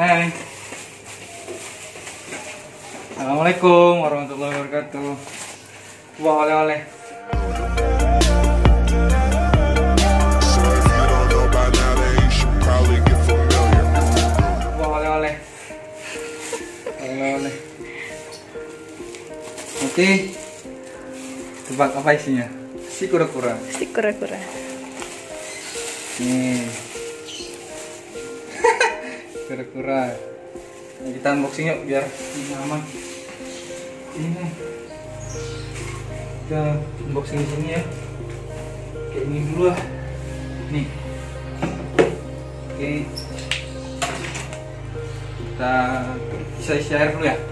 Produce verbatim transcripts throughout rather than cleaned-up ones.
Hai. Assalamualaikum warahmatullahi wabarakatuh. Wah, oleh-oleh. Wah, oleh-oleh. Oleh-oleh. Oke. Tebak apa isinya? Si kura-kura. Si kura-kura. Nih. Kura-kura. Nah, kita unboxing yuk biar aman. Ini. Kita unboxing di sini ya. Kayak ini dulu lah. Nih. Oke. Kita bisa isi air dulu ya.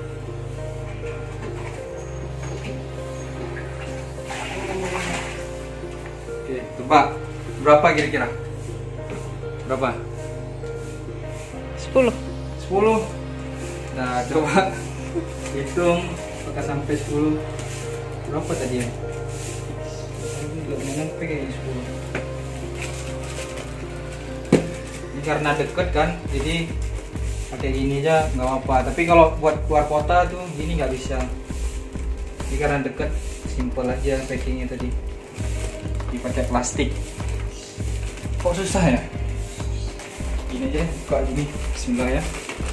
Oke, tebak berapa kira-kira? Berapa? Sepuluh. Sepuluh. Nah, coba hitung apakah sampai sepuluh. Berapa tadi ya? Enggak nyampe kayaknya sepuluh. Ini karena deket kan, jadi pakai gini aja nggak apa-apa. Tapi kalau buat keluar kota tuh gini nggak bisa. Ini karena deket, simple aja packingnya tadi. Dipakai plastik. Kok susah ya? Gini aja, buka gini. Bismillah ya.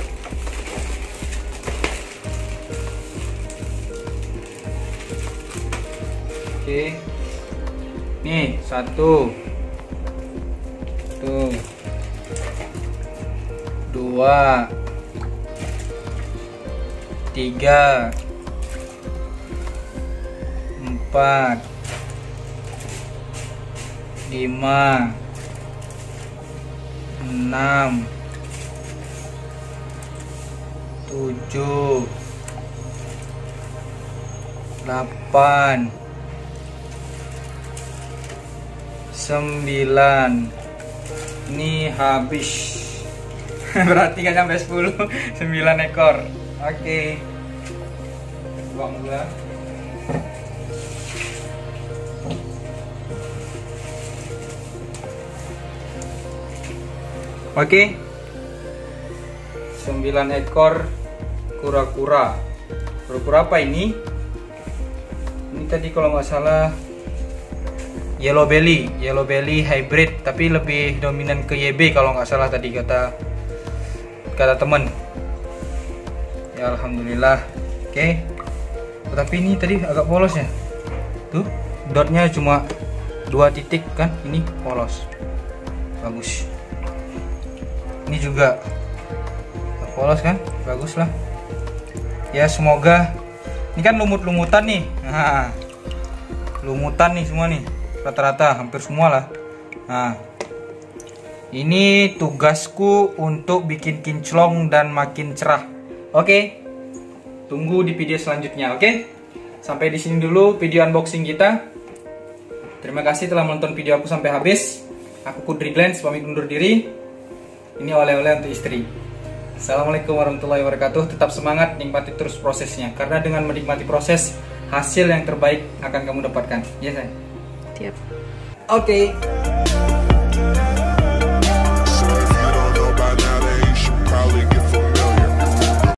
Oke. Nih, satu. Tuh. Dua. Tiga. Empat. Lima. Enam. Tujuh. Delapan. Sembilan. Ini habis. Berarti nggak sampai sepuluh. Sembilan ekor. Oke. Buang dulu ya. Oke. Sembilan ekor kura-kura. Kura-kura apa ini? Ini tadi kalau nggak salah yellow belly, yellow belly hybrid, tapi lebih dominan ke Y B kalau nggak salah tadi kata kata temen. Ya alhamdulillah. Oke. Tapi ini tadi agak polos ya. Tuh, dotnya cuma dua titik kan? Ini polos. Bagus. Ini juga polos kan? Bagus lah. Ya semoga. Ini kan lumut-lumutan nih. Nah, lumutan nih semua nih. Rata-rata hampir semua lah. Nah, ini tugasku untuk bikin kinclong dan makin cerah. Oke, tunggu di video selanjutnya. Oke, sampai di sini dulu video unboxing kita. Terima kasih telah menonton video aku sampai habis. Aku Kudri Glens, pamit undur diri. Ini oleh-oleh untuk istri. Assalamualaikum warahmatullahi wabarakatuh. Tetap semangat, nikmati terus prosesnya. Karena dengan menikmati proses, hasil yang terbaik akan kamu dapatkan. Ya, sayang? Tiap. Oke.